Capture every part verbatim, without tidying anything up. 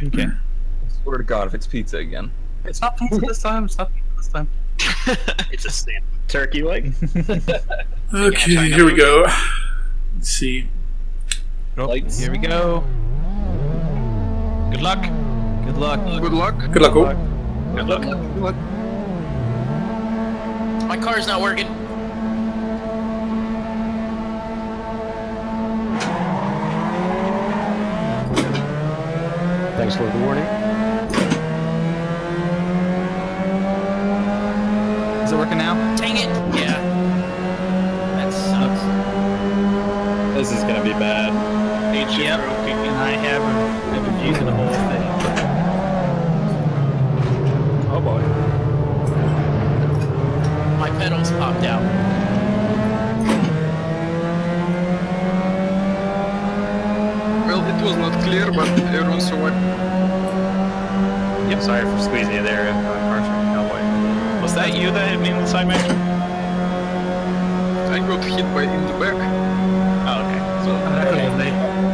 Okay. I swear to God, if it's pizza again. It's not pizza this time. It's not pizza this time. It's a stamp. Turkey leg. Okay, here we go. Let's see. Oh, Lights. here we go. Good luck. Good luck. Good luck. Good luck, all. Good luck. Good luck. My car's not working. Thanks for the warning. Is it working now? Dang it. Yeah. That sucks. This is gonna be bad. Yep. And I have a, have a view to the whole thing. Oh boy. My pedals popped out. Well, it was not clear, but everyone saw it. Yep, sorry for squeezing you there, uh, Carson Cowboy. Was that you that hit me in the side master? I got hit by in the back. Oh, okay. So, Okay.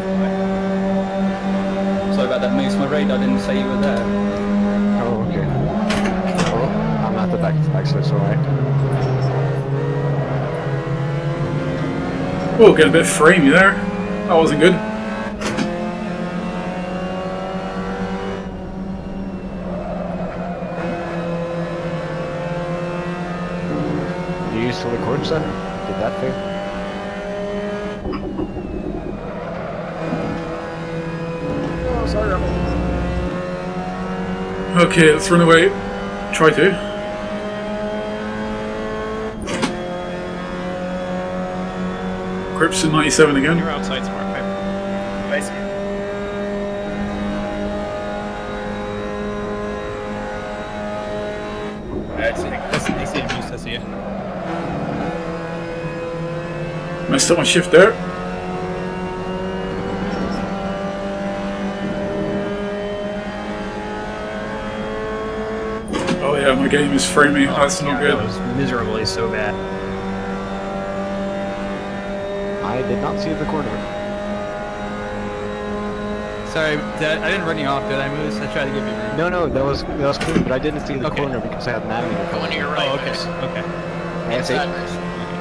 Sorry about that, Moose. My radar didn't say you were there. Oh, okay. Oh, I'm at the back, back so it's alright. Oh, get a bit framey there. That wasn't good. You used to record center? Did that fail? Oh, sorry. Okay, let's run away. Try to. Crips in ninety-seven again. you're outside, smart pipe. I see. I see. That's I see it. I see it. Messed up my shift there. Oh yeah, my game is framing. That's not That good. was miserably so bad. I did not see the corner. Sorry, did I, I didn't run you off, did I, Moose? I tried to give you room. No, no, that was that was clear, but I didn't see the Okay. corner because I had an navigator. Go into your right. Oh, okay. Moose. Okay. And see, Side master.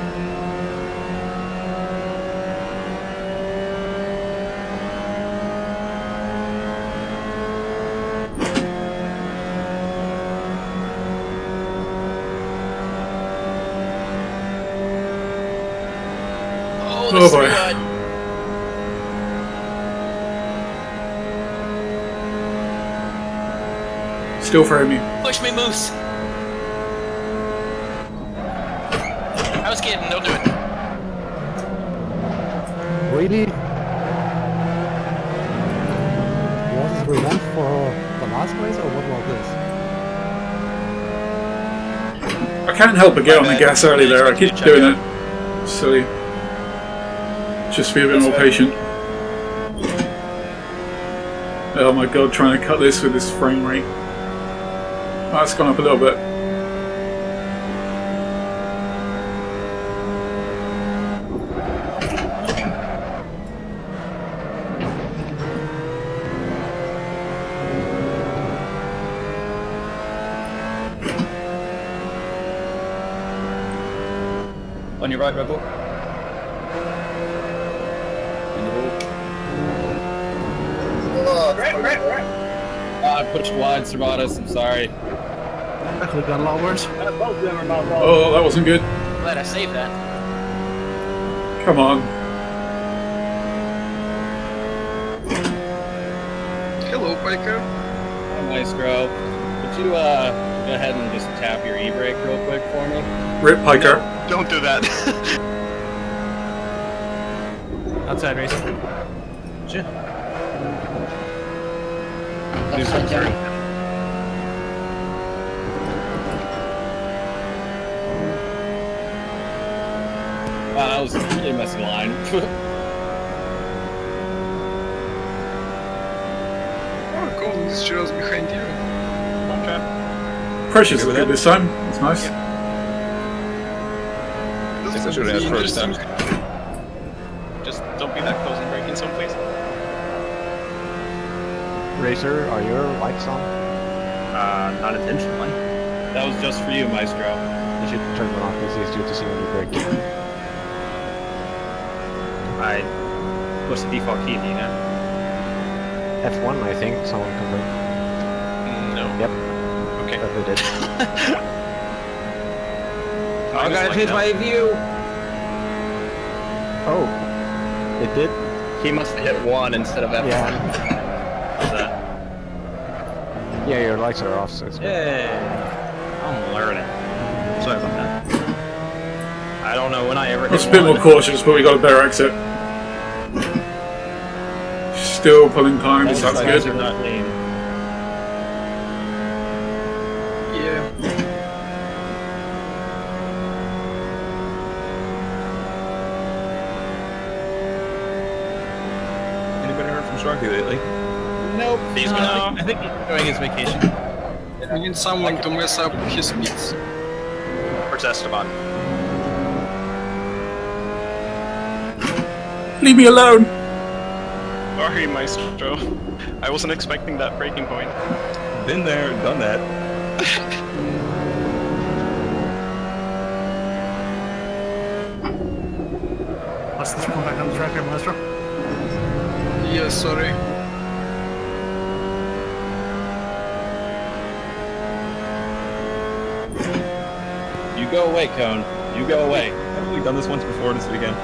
Oh, Oh, this boy. is Still framing. Push me, Moose. I was kidding. Don't do it. Really? Was this revenge for the last race or what was this? I can't help but get on the bad. gas early there. I keep Check doing out. it. Silly. Just be a bit more patient. Oh my god, trying to cut this with this frame rate. Oh, it's gone up a little bit. On your right, Rebel. In the wall. Right, right, right. Ah, I pushed wide, Servatos, I'm sorry. That could have got a lot worse. Both of them are not wrong. Oh, that wasn't good. Glad I saved that. Come on. Hello, Piker. Hi, Maestro. Could you uh, go ahead and just tap your e-brake real quick for me? Rip Piker. Don't do that. Outside racing. Shit. Upside down. Wow, that was a really messy line. Oh, cool. This just behind you. Okay. Pressure's Okay with good that? this time. That's nice. This I is should have asked first time. Just don't be that close and break in some place. Racer, are your lights on? Uh, not intentionally. That was just for you, Maestro. You should turn them off, it's easier to see when you brake. I push the default key, do you know? F one, I think, someone confirmed. No. Yep, Okay. that they did. I gotta change my view! Oh, it did? He must have hit one instead of F one. Yeah. What's that? Yeah, your lights are off, so it's good. Yay! I'm learning. Sorry about that. I don't know when I ever I was hit a bit one. more cautious, but we got a better exit. Still pulling climbs, that's Those guys are good. not lean. Yeah. Anybody heard from Sharky lately? Nope. He's No, gonna. I think he's enjoying his vacation. We need someone to mess up his speeds. Where's Esteban? Leave me alone! Sorry, Maestro. I wasn't expecting that breaking point. Been there, done that. Let's just come back on the track here, Maestro. Yeah, sorry. You go away, Cone. You go away. Haven't we done this once before? Let's do it again.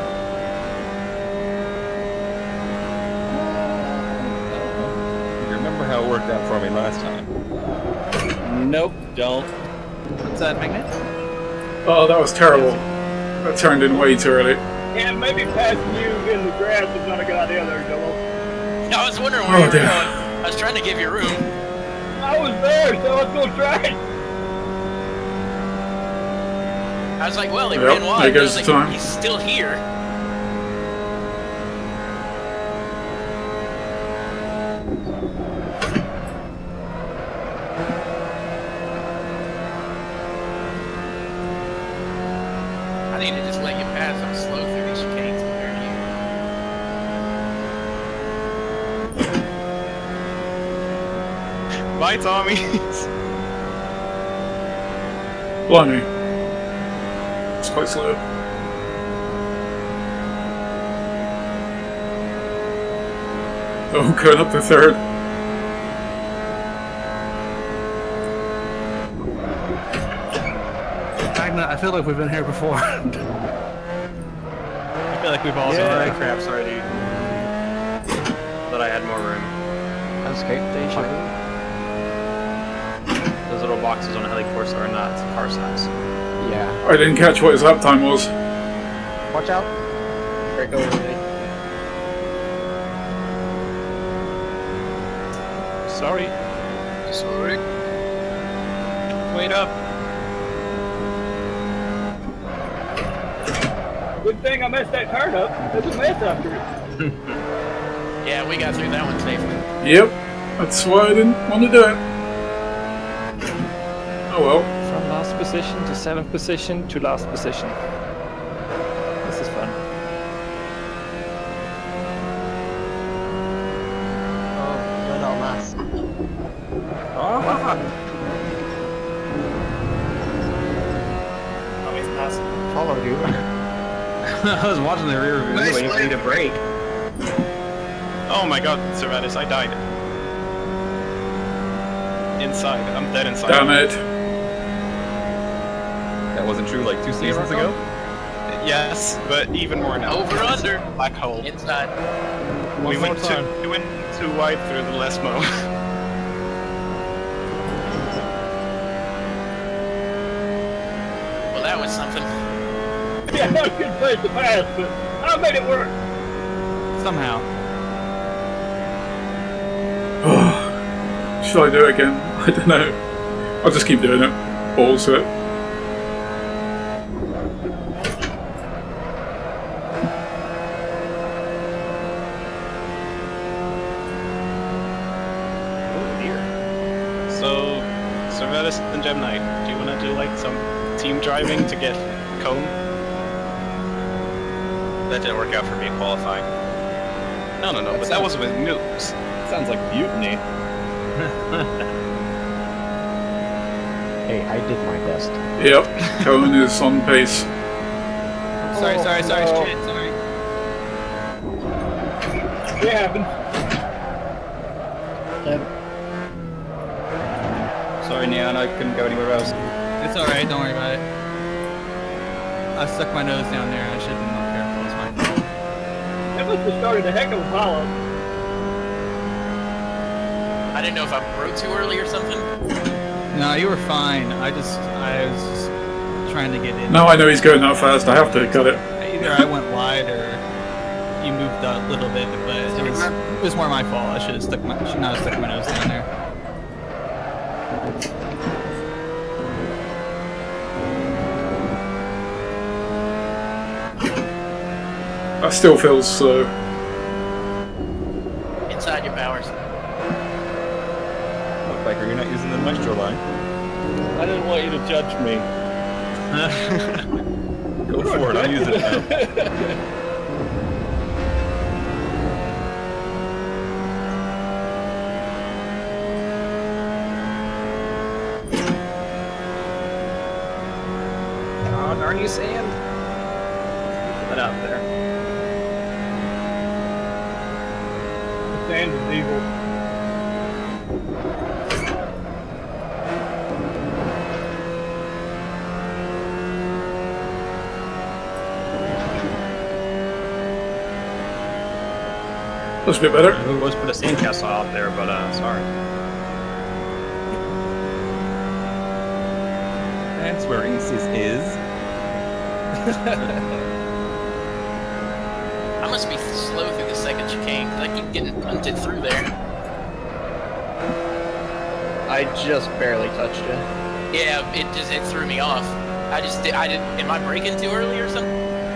You remember how it worked out for me last time? Nope, don't. What's that, Magnet? Oh, that was terrible. That turned in way too early. Yeah, maybe passing you in the grass is not a good idea there, Joel. I was wondering where Oh, you were dear. going. I was trying to give you room. I was there, so let's go try it. I was like, well, he Yep, ran wide. there goes I was the like, time. he's still here. I need to just let you pass. I'm slow through these chicanes compared to you. Bye, Tommy. Blimey. It's quite slow. Oh, going up to third. Magna, I feel like we've been here before. I feel like we've all Yeah. seen my craps already. But I had more room. Escape station. Those little boxes on a helicourse are not car size. Yeah. I didn't catch what his lap time was. Watch out. Break over me. Sorry. Sorry. Wait up. Good thing I messed that turn up. There's a mess after it. Yeah, we got through that one safely. Yep. That's why I didn't want to do it. Oh well. From last position to seventh position to last position. This is fun. Oh, you're not last. Tommy's passing. Followed you. I was watching the rear view Nice waiting for you to break. Oh my god, Servatus, I died. Inside. I'm dead inside. Damn it. That wasn't true like two seasons ago? Yes, but even more now. Over under. Black hole. Inside. We more went, too, time. we went too wide through the Lesmo. Well, that was something. Yeah, that was a good place to pass, but I made it work. Somehow. Should I do it again? I don't know. I'll just keep doing it. Balls to it. So, Servatus and Gemini, do you want to do like some team driving to get Cone? That didn't work out for me qualifying. No, no, no, but that was with noobs. Sounds like mutiny. Hey, I did my best. Yep, Cohen is on pace. Sorry, sorry, sorry, no. shit, sorry. It happened. Sorry, Neon, I couldn't go anywhere else. It's alright, don't worry about it. I stuck my nose down there and I should have been more careful, it's my fault. That must have started a heck of a follow. I didn't know if I rode too early or something. No, you were fine. I just, I was just trying to get in. Now I know he's going that fast, I have to cut it. Either I went wide or you moved a little bit, but it was, it was more my fault. I should have stuck my, should not have stuck my nose down there. That still feels slow. Inside your powers. Look like you're not using the Maestro line. I didn't want you to judge me. Go for it, I'll use it now. Oh, darn you, sand. Put it out there. Sand is evil. That's a bit better. Who was put a sandcastle out there, but uh, sorry. That's where Aces is. I must be slow through the second chicane, because I keep getting punted through there. I just barely touched it. Yeah, it just it threw me off. I just did. I did. Am I braking too early or something?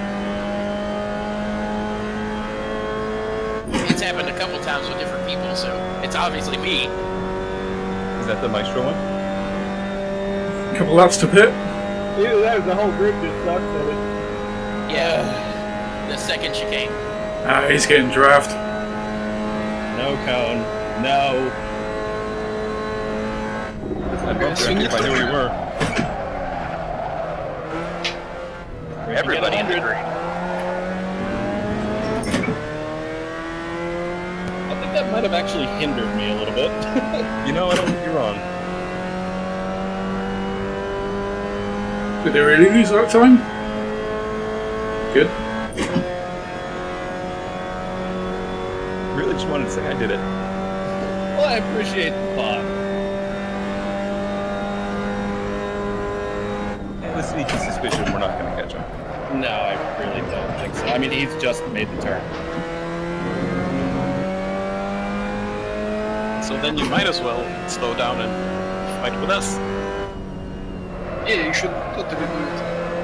It's happened a couple times with different people, so it's obviously me. Is that the Maestro one? Couple laps to pit. Either that or the whole group just sucks at it. Yeah, the second chicane. Ah, he's getting draft. No cone. No. I'd bumped you if I knew where you were. Everybody in the green. I think that might have actually hindered me a little bit. You know, I don't think you're wrong. Did they really lose that time? Good. Really just wanted to say I did it. Well, I appreciate the thought. Yeah, the sneaky suspicion we're not going to catch him. No, I really don't think so. I mean, he's just made the turn. So then you might as well slow down and fight with us. Yeah, you should totally do it.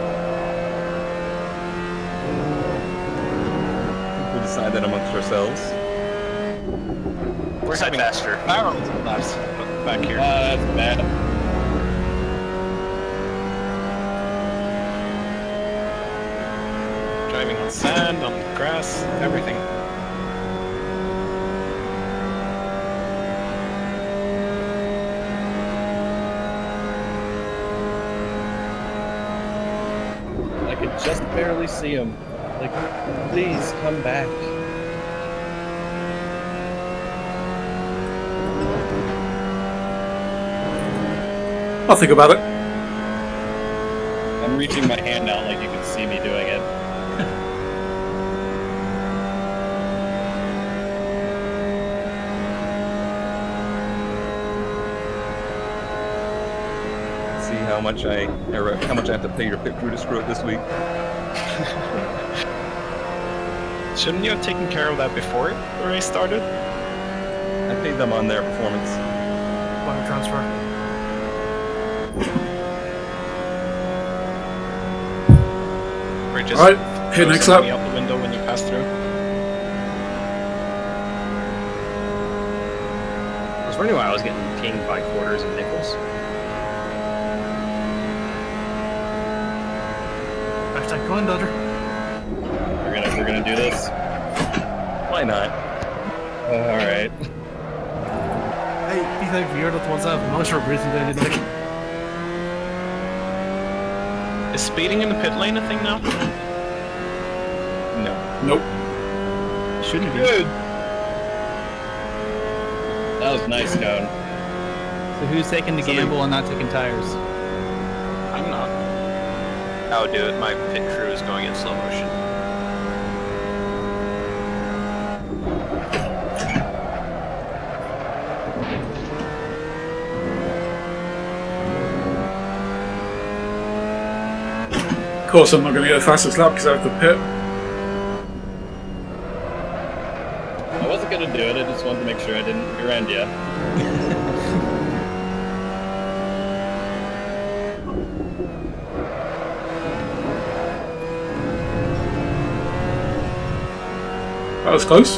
We decide that amongst ourselves. We're having faster barrels laps back here. Uh, that's bad. Driving on sand, on grass, everything. I could just barely see him. Like, please come back. I'll think about it. I'm reaching my hand out like you can see me doing it. See how much I, or how much I have to pay your pit crew to screw it this week. Shouldn't you have taken care of that before the race started? I paid them on their performance. Wire transfer. Or just Alright, hit throw next something lap. out the window when you pass through? I was wondering why I was getting pinged by quarters and nickels. Hashtag coin dodger. We're gonna we're gonna do this. Why not? Alright. Hey, die zijn verjaardag was af. Motor president. Is speeding in the pit lane a thing now? No. Nope. Shouldn't be. Good. That was nice, Cone. So who's taking the gamble and not taking tires? I'm not. I'll do it. My pit crew is going in slow motion. Of course, I'm not going to get the fastest lap because I have the pit. I wasn't going to do it, I just wanted to make sure I didn't rear end you. That was close.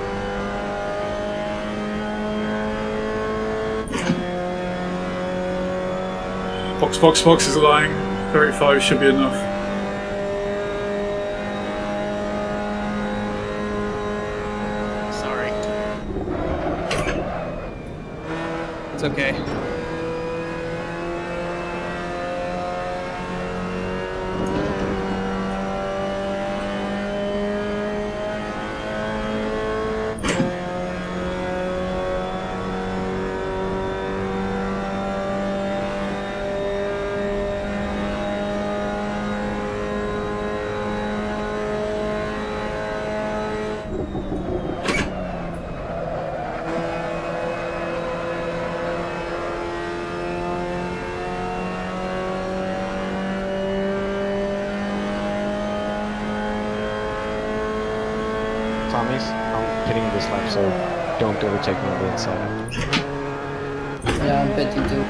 Fox, Fox, Fox is lying. thirty-five should be enough. Sorry. It's okay. Tommy's, I'm hitting this lap, so don't overtake me on the inside. Yeah, I bet you do.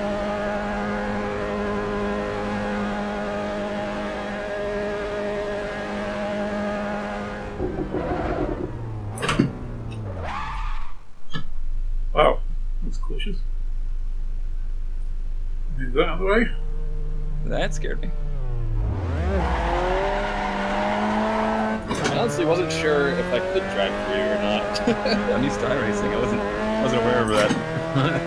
Wow, that's cautious. Move that out of the way. That scared me. I honestly wasn't sure if I could drive through or not. I'm used to iRacing. I wasn't wasn't aware of that.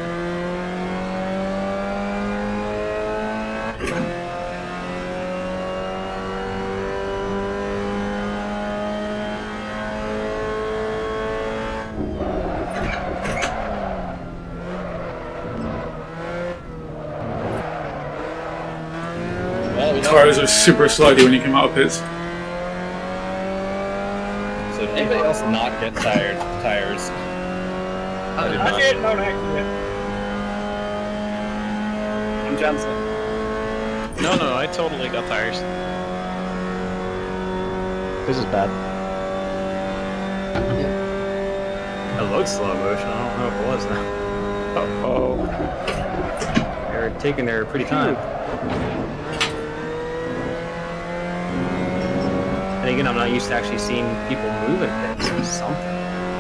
Well, we Tires are super slidey when you come out of pits. So did anybody else not get tired tires? I did I not. did, no accident. I'm Johnson. No, no, I totally got tires. This is bad. It looks slow motion. I don't know if it was now. Uh oh. They're taking their pretty time. And again, I'm not used to actually seeing people move in pits or something.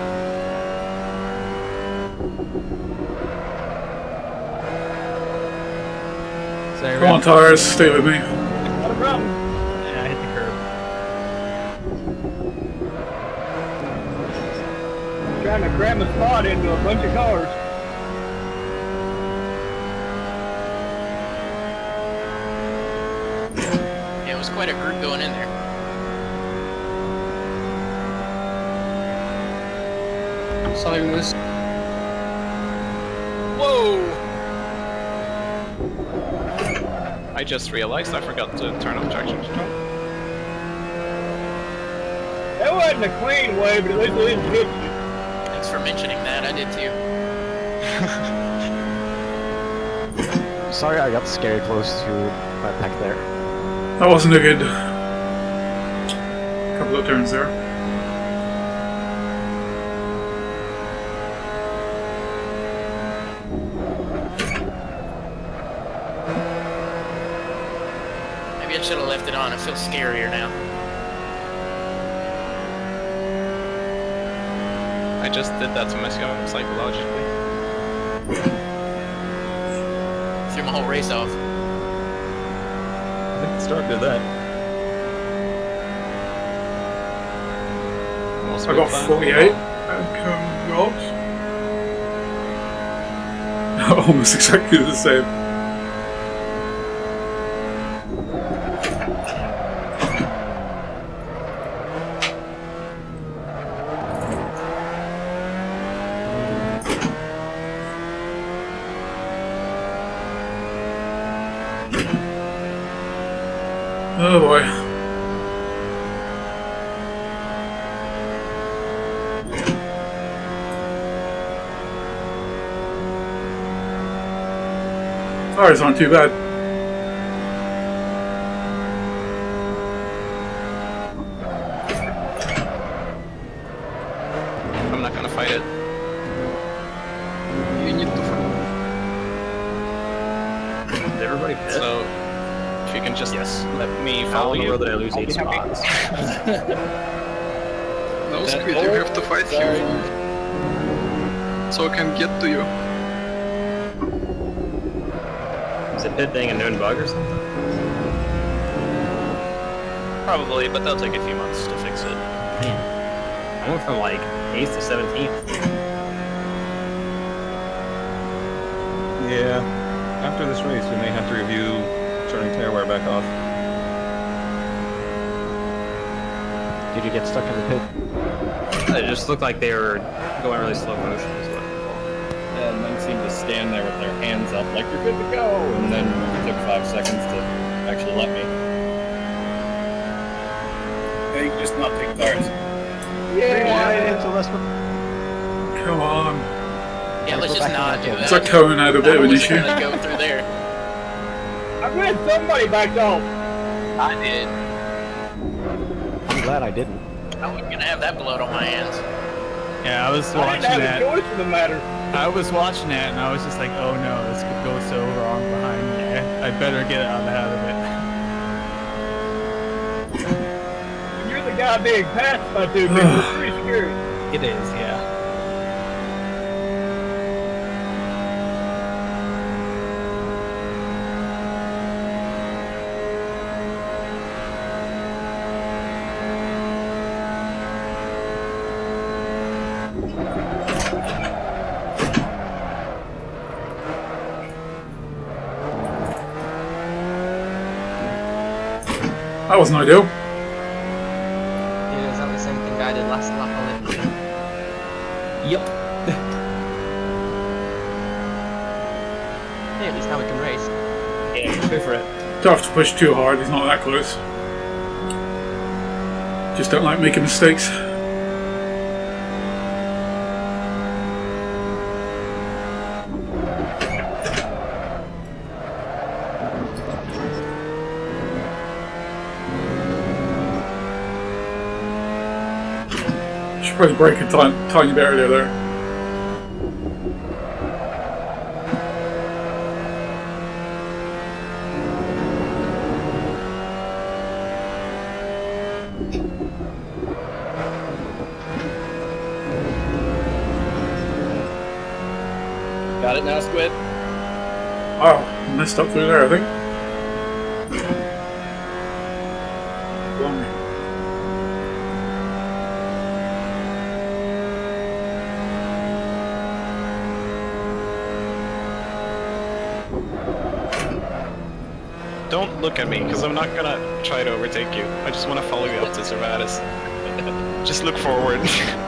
Sorry, Come on, tires, stay with me. Not a problem. Yeah, I hit the curb. Trying to cram a spot into a bunch of cars. Yeah, it was quite a group going in there. Silence. Whoa! I just realized I forgot to turn off traction control. That wasn't a clean way, but at least I didn't hit you. Thanks for mentioning that. I did too. Sorry, I got scared close to my pack there. That wasn't a good couple of turns there. Maybe I should have left it on. It feels scarier now. I just did that to myself psychologically. Threw my whole race off. I think the start did that. Almost I got with that. forty-eight. And Ross. Almost exactly the same. Oh boy. Tires aren't too bad. I'm not gonna fight it. You need to fight. Did everybody pit? So, if you can just yes. let me follow How you. did I lose eight spots? No, Squid, you have to fight him. So I can get to you. Is it pit being a known bug or something? Probably, but that'll take a few months to fix it. I went from like eighth to seventeenth. Yeah. After this race, we may have to review turning tire wear back off. Did you get stuck in the pit? It just looked like they were going really slow motion is what it called. And then seemed to stand there with their hands up like you're good to go, and then it took five seconds to actually let me. Yeah, you can just not take tires. Yeah, Come on. Yeah, let's just not do that. It's like Cohen had a bit of an issue. Gonna go through there. I bet somebody backed off. I did. I'm glad I didn't. I wasn't gonna have that blood on my hands. Yeah, I was I watching didn't that. have a choice in the matter. I was watching that and I was just like, oh no, this could go so wrong behind me. I better get out of it. You're the guy being passed by two people. It's pretty scary. It is, yeah. That wasn't ideal. Yeah, is that the same thing I did last lap on it? Yep. Hey, at least now we can race. Yeah, go for it. Don't have to push too hard, he's not that close. Just don't like making mistakes. Should probably brake a tiny, tiny bit earlier there. Got it now, Squid? Wow, messed up through there, I think. Blimey. Don't look at me, because I'm not gonna try to overtake you. I just want to follow you up to Servatus. Just look forward.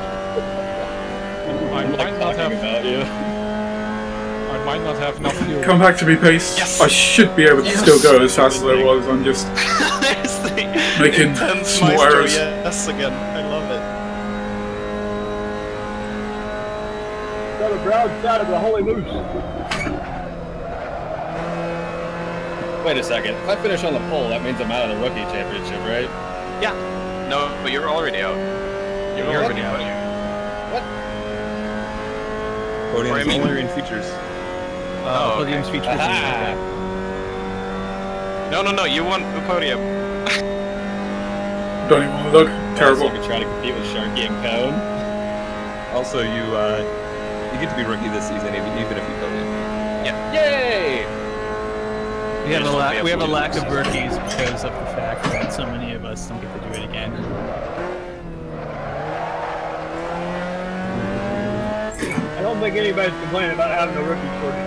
I might not have about you. I might not have enough fuel. Come back to me, Pace. Yes. I should be able to Yes. still go as fast as I was. I'm just There's the making intense small maestro errors. yes again. I love it. Got a brown side of the Holy Moose. Wait a second. If I finish on the pole, that means I'm out of the rookie championship, right? Yeah. No, but you're already out. You're You're already what? out. What? Podium's Or I mean- only in features. Uh, Oh, podium's okay. features. Aha! No, no, no. You won the podium. Don't even want to look. Terrible. Also, trying to compete with Sharky and Cone. Also, you uh, you get to be rookie this season, even even if you podium. Yay! We have a Just lack. be We have a able to lack use of rookies because of the fact that so many of us don't get to do it again. don't think anybody's complaining about having a rookie shortage.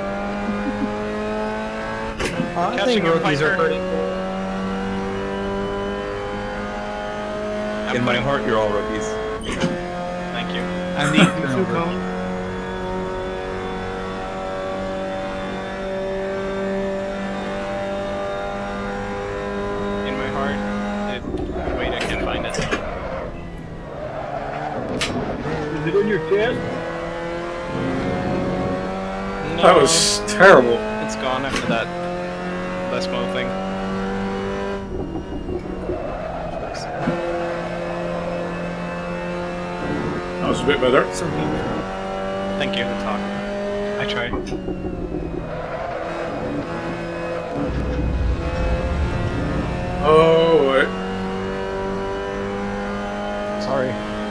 I Catching think a rookies are Piper. pretty cool. In my heart, you're all rookies. Thank you. I'm the eternal rookie. In my heart. It, wait, I can't find it. Is it in your chest? No, That was terrible. It's gone after that Lesmo thing. That was a bit better. Thank you, talk. I tried. Oh, wait. Sorry.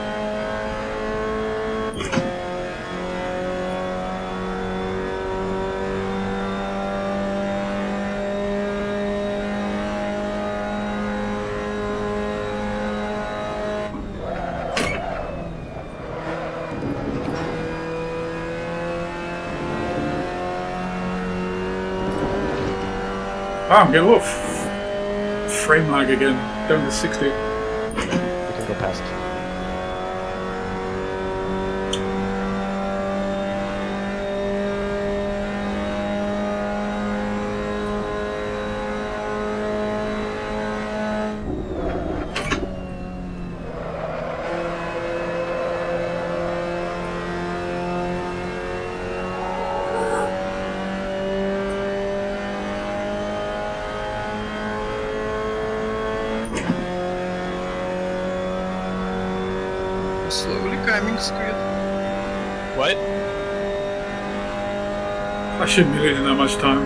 Ah, I'm getting a lot of f frame lag again. Down to sixty. We can go past. Slowly coming, Squid. What? I shouldn't be losing that much time.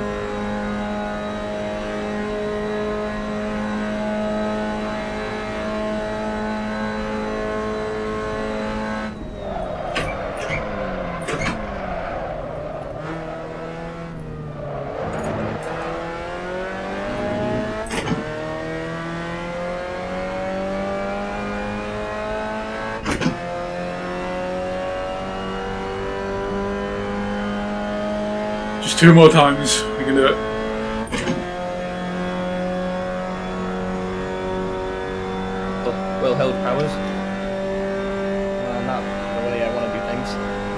Just two more times, we can do it. Well held powers. Uh, not the way I want to do things.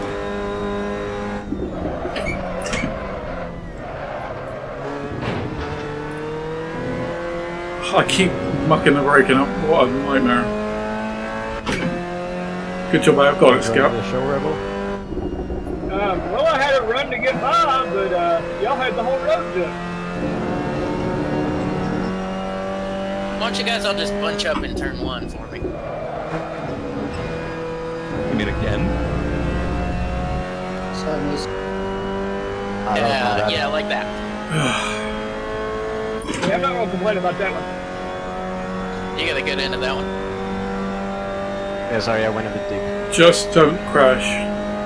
I keep mucking the braking up. What a nightmare. Good job, I've got it, Scout. The show rebel. Um, well, I had it run to get by, but uh, y'all had the whole road to it. Why don't you guys all just bunch up in turn one for me? You mean again? Sadness. Yeah, yeah, like that. Yeah, I'm not gonna complain about that one. You gotta get into that one. Yeah, sorry, I went a bit deep. Just don't crash.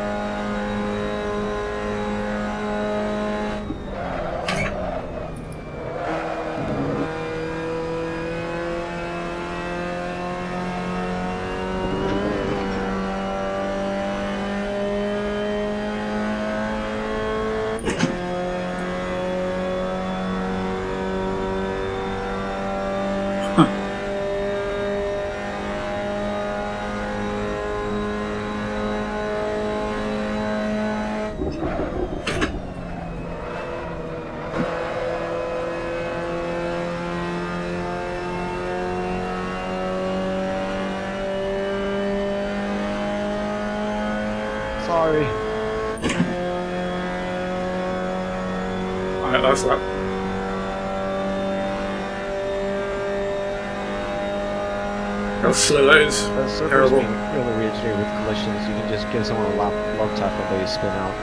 Sorry. Alright, that's that. How slow that is. The circle's Terrible. been really weird today with collisions. You can just give someone a lock, lock tap and they spin out.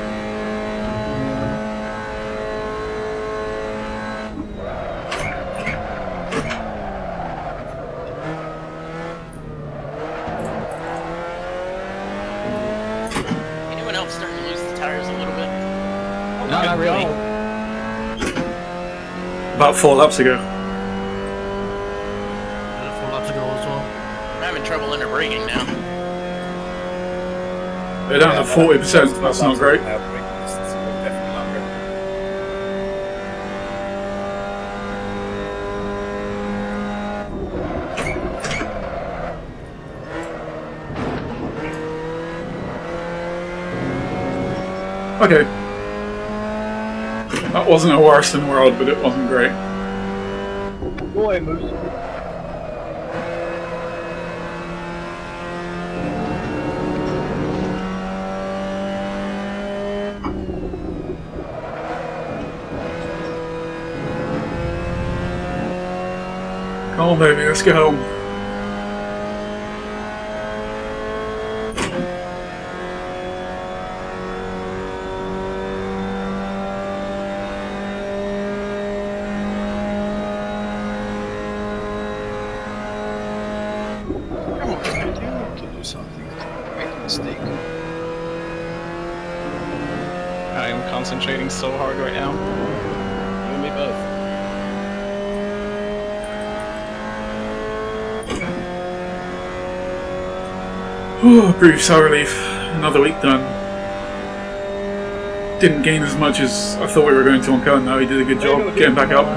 Anyone else starting to lose the tires a little bit? Oh, No, not really. About four laps ago. Four laps ago as well. I'm having trouble interbraking now. They're down to forty percent, that's not great. Okay. That wasn't a worst in the world, but it wasn't great. Go ahead, Moose. Come on, baby, let's get home. Come on, man, you want to do something. Make a mistake. I am concentrating so hard right now. You and me both. Oh, brief sigh of relief. Another week done. Didn't gain as much as I thought we were going to on Kellen, though. He did a good job getting back up.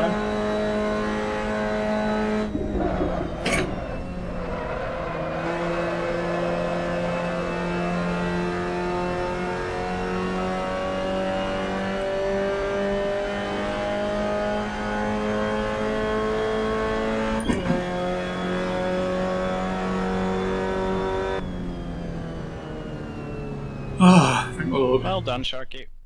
Ah, thank the Lord. Well done, Sharky.